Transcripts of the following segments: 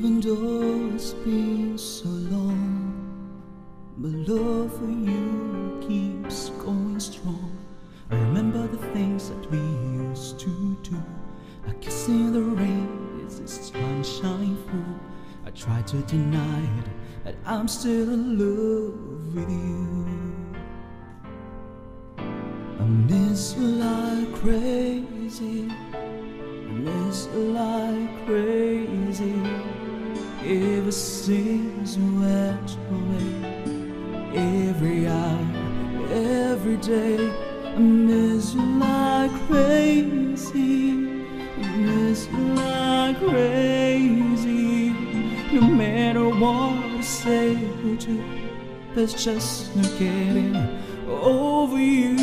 Even though it's been so long, my love for you keeps going strong. I remember the things that we used to do. A kiss in the rain is its sunshine full. I try to deny it, that I'm still in love with you. I miss you like crazy, I miss you like crazy. Ever since you went away, every hour, every day, I miss you like crazy, I miss you like crazy. No matter what I say or do, there's just no getting over you.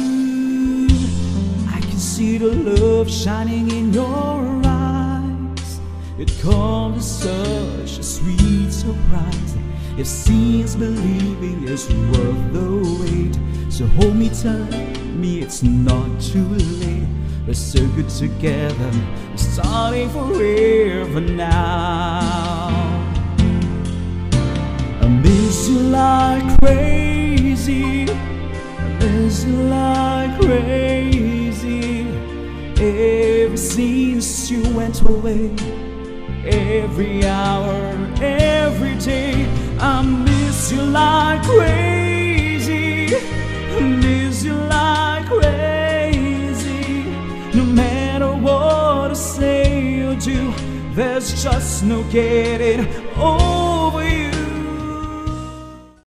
I can see the love shining in your eyes. It comes as such a sweet surprise. If seeing believing is worth the wait, so hold me tight, me it's not too late. We're so good together, we're starting forever now. I miss you like crazy, I miss you like crazy. Ever since you went away, every hour, every day, I miss you like crazy, I miss you like crazy. No matter what I say or do, there's just no getting over